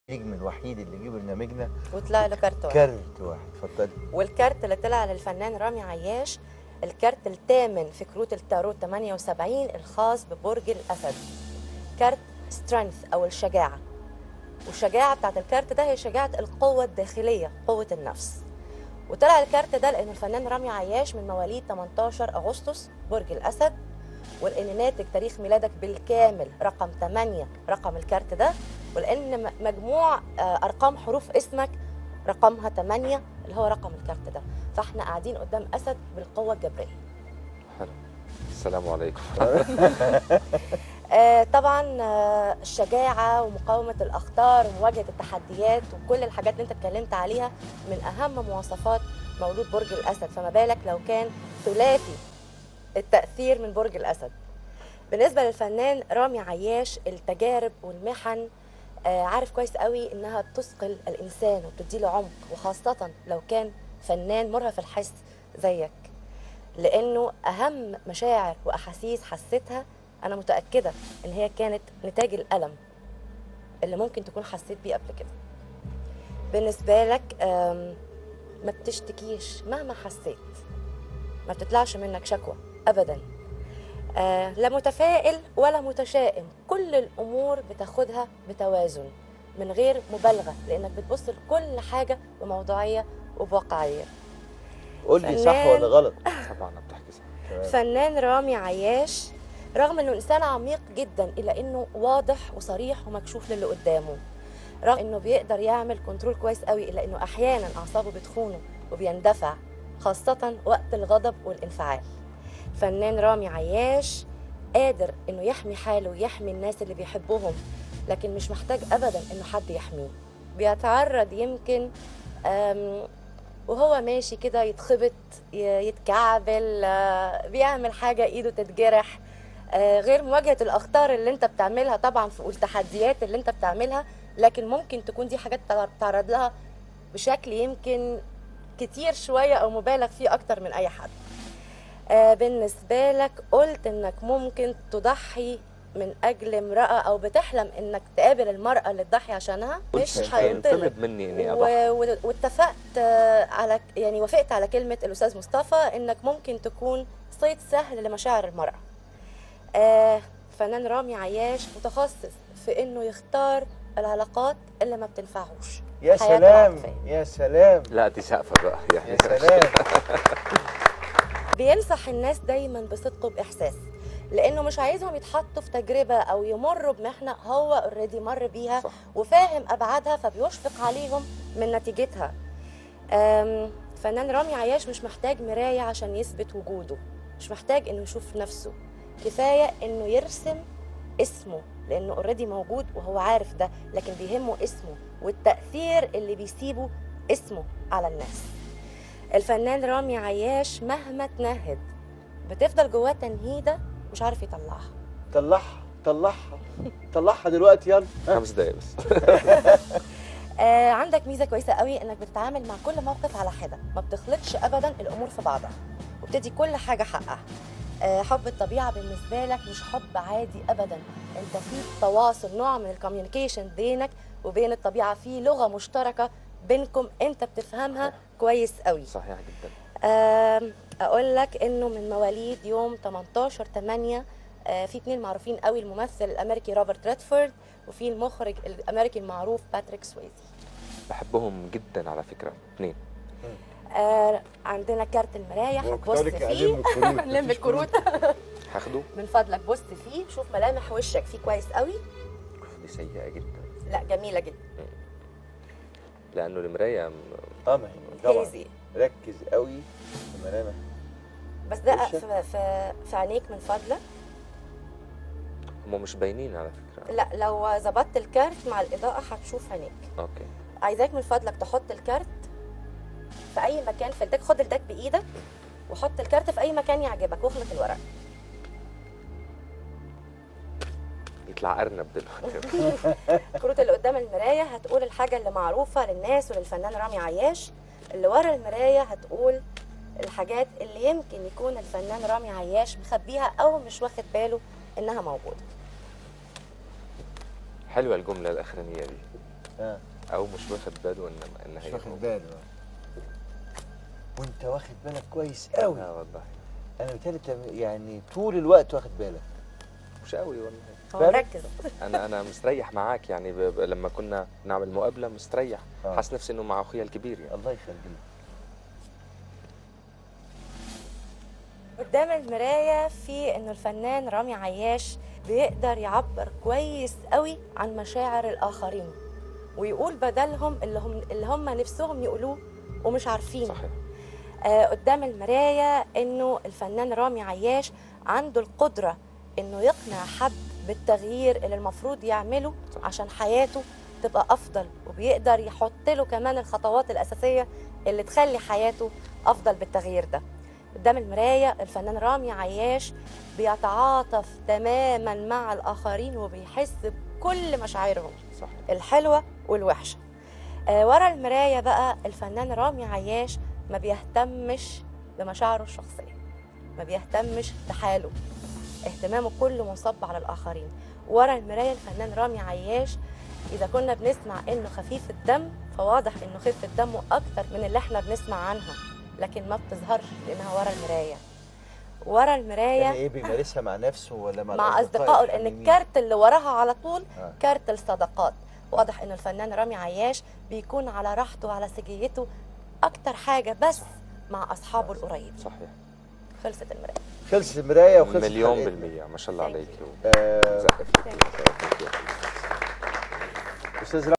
النجم الوحيد اللي جه برنامجنا وطلع له كارت واحد. كارت واحد، اتفضلي. والكارت اللي طلع للفنان رامي عياش الكارت الثامن في كروت التاروت 78 الخاص ببرج الأسد. كارت سترينث أو الشجاعة، والشجاعة بتاعت الكارت ده هي شجاعة القوة الداخلية، قوة النفس. وطلع الكارت ده لأن الفنان رامي عياش من مواليد 18 أغسطس برج الأسد، ولأن ناتج تاريخ ميلادك بالكامل رقم 8 رقم الكارت ده، ولأن مجموع أرقام حروف اسمك رقمها 8 اللي هو رقم الكارت ده، فاحنا قاعدين قدام أسد بالقوة الجبرية. حلو. السلام عليكم. طبعا الشجاعة ومقاومة الأخطار ومواجهة التحديات وكل الحاجات اللي انت اتكلمت عليها من أهم مواصفات مولود برج الأسد، فما بالك لو كان ثلاثي التأثير من برج الأسد. بالنسبة للفنان رامي عياش التجارب والمحن عارف كويس قوي إنها بتثقل الإنسان وبتديله عمق، وخاصة لو كان فنان مرهف الحس زيك، لأنه أهم مشاعر وأحاسيس حسيتها أنا متأكدة إن هي كانت نتاج الألم اللي ممكن تكون حسيت بيه قبل كده. بالنسبة لك ما بتشتكيش مهما حسيت، ما بتطلعش منك شكوى أبدا، لا متفائل ولا متشائم، كل الأمور بتاخدها بتوازن من غير مبالغة، لأنك بتبص لكل حاجة بموضوعية وبواقعية. قول لي صح ولا غلط؟ طبعا بتحكي صح. فنان رامي عياش رغم انه انسان عميق جدا الا انه واضح وصريح ومكشوف للي قدامه، رغم انه بيقدر يعمل كنترول كويس قوي الا انه احيانا اعصابه بتخونه وبيندفع خاصة وقت الغضب والانفعال. فنان رامي عياش قادر انه يحمي حاله ويحمي الناس اللي بيحبهم، لكن مش محتاج ابدا انه حد يحميه. بيتعرض يمكن وهو ماشي كده يتخبط يتكعبل بيعمل حاجة ايده تتجرح، غير مواجهة الأخطار اللي انت بتعملها طبعا والتحديات اللي انت بتعملها، لكن ممكن تكون دي حاجات تعرض لها بشكل يمكن كتير شوية أو مبالغ فيه أكتر من أي حد. بالنسبة لك قلت انك ممكن تضحي من أجل امرأة أو بتحلم انك تقابل المرأة اللي تضحي عشانها، مش هينطلب مني اني اضحي. واتفقت على يعني وافقت على كلمة الأستاذ مصطفى انك ممكن تكون صيد سهل لمشاعر المرأة. فنان رامي عياش متخصص في انه يختار العلاقات اللي ما بتنفعوش. يا سلام يا سلام. لا دي سقفة بقى يعني. يا سلام. بينصح الناس دايما بصدق وبإحساس، لأنه مش عايزهم يتحطوا في تجربة أو يمروا بمحنة هو اوريدي مر بيها. صح. وفاهم أبعادها فبيشفق عليهم من نتيجتها. فنان رامي عياش مش محتاج مراية عشان يثبت وجوده، مش محتاج إنه يشوف نفسه، كفاية إنه يرسم اسمه لأنه اوريدي موجود وهو عارف ده، لكن بيهمه اسمه والتأثير اللي بيسيبه اسمه على الناس. الفنان رامي عياش مهما تنهد بتفضل جواه تنهيدة مش عارف يطلعها. طلعها دلوقتي يلا. 5 دقايق بس. عندك ميزة كويسة قوي انك بتتعامل مع كل موقف على حدة، ما بتخلطش ابدا الامور في بعضها وبتدي كل حاجة حقها. حب الطبيعة بالنسبة لك مش حب عادي ابدا، انت في تواصل، نوع من الكوميونيكيشن بينك وبين الطبيعة، في لغة مشتركة بينكم انت بتفهمها كويس قوي. صحيح جدا. اقول لك انه من مواليد يوم 18/8 في 2 معروفين قوي، الممثل الامريكي روبرت ريدفورد وفي المخرج الامريكي المعروف باتريك سويزي. بحبهم جدا على فكرة 2. عندنا كارت المراية هتبص فيه. لم الكروت. هاخده من فضلك بص فيه، شوف ملامح وشك فيه كويس قوي. دي سيئة جدا. لا جميلة جدا. لأنه المراية طبعا هيزي. ركز قوي في ملامح بس ده في عينيك من فضلك. هم مش باينين على فكرة. لا لو ظبطت الكارت مع الإضاءة هتشوف عينيك. اوكي. عايزاك من فضلك تحط الكارت في أي مكان في الدك، خد الدك بإيدك وحط الكارت في أي مكان يعجبك واخلط الورق. يطلع أرنب دلوقتي. الكروت اللي قدام المراية هتقول الحاجة اللي معروفة للناس وللفنان رامي عياش، اللي ورا المراية هتقول الحاجات اللي يمكن يكون الفنان رامي عياش مخبيها أو مش واخد باله إنها موجودة. حلوة الجملة الأخرانية دي. او مش واخد باله ان مش هي واخد باله. وانت واخد بالك كويس قوي. لا والله انا بتهيألي يعني طول الوقت واخد بالك. مش قوي والله. هو فعلا؟ مركز. انا مستريح معاك يعني لما كنا نعمل مقابله مستريح. حاسس نفسي انه مع اخويا الكبير يعني. الله يخليك. قدام المراية في انه الفنان رامي عياش بيقدر يعبر كويس قوي عن مشاعر الاخرين ويقول بدلهم اللي هم نفسهم يقولوه ومش عارفين. صحيح. قدام المراية انه الفنان رامي عياش عنده القدرة انه يقنع حد بالتغيير اللي المفروض يعمله عشان حياته تبقى افضل، وبيقدر يحط له كمان الخطوات الاساسية اللي تخلي حياته افضل بالتغيير ده. قدام المراية الفنان رامي عياش بيتعاطف تماما مع الآخرين وبيحس بكل مشاعرهم صحيح. الحلوة والوحشة. ورا المراية بقى الفنان رامي عياش ما بيهتمش بمشاعره الشخصية، ما بيهتمش بحاله، اهتمامه كله منصب على الآخرين. ورا المراية الفنان رامي عياش إذا كنا بنسمع إنه خفيف الدم فواضح إنه خفة دمه أكتر من اللي إحنا بنسمع عنها، لكن ما بتظهرش لانها ورا المرايه. ورا المرايه يعني ايه بيمارسها مع نفسه ولا مع اصدقائه؟ لان الكارت اللي وراها على طول كارت الصداقات. واضح ان الفنان رامي عياش بيكون على راحته وعلى سجيته اكتر حاجه بس مع اصحابه القريب. صحيح. خلصت المرايه. خلصت المرايه وخلصت مليون حلقتنا. بالمية. ما شاء الله عليكي. استاذ